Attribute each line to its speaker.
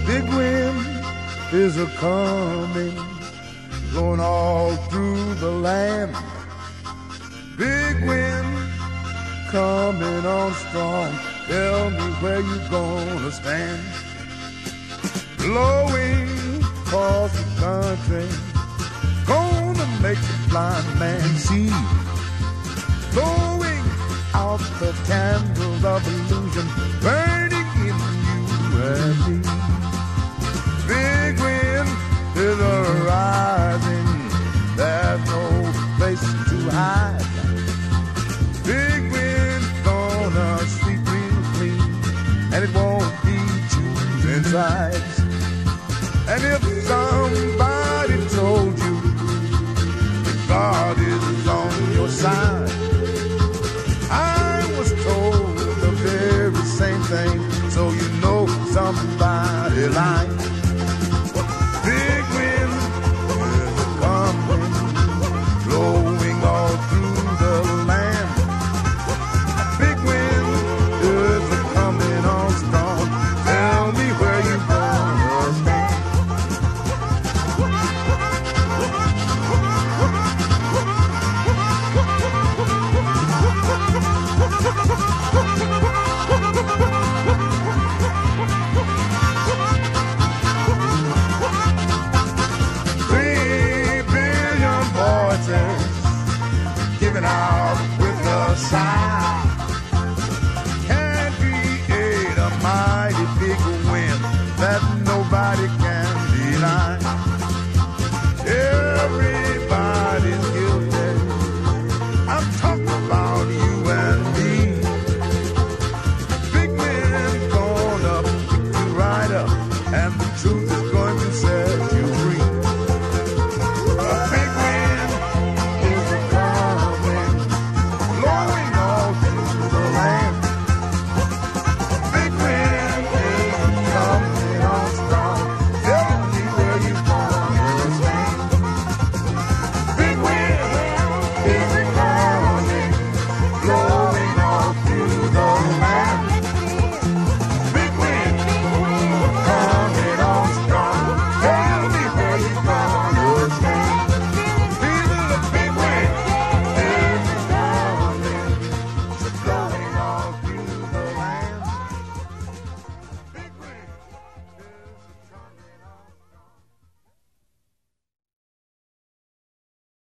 Speaker 1: Big wind is a coming, blowing all through the land. Big wind coming on strong. Tell me where you gonna stand. Blowing across the country, gonna make the blind man see. Blowing out the candles of illusion, burning in you and me. Big wind is a rising, there's no place to hide. Big wind gonna sweep real clean, and it won't be choosing sides. And if somebody told you that God is on your side, I was told the very same thing, so you know somebody lied. Big wind is coming, blowing all through the land. Big wind is coming on strong. Tell me where you gonna stand. Giving out with a sigh, can create a mighty big wind that nobody can deny. Everybody's guilty, I'm talking about you and me. Big wind gonna pick you right up, and the truth is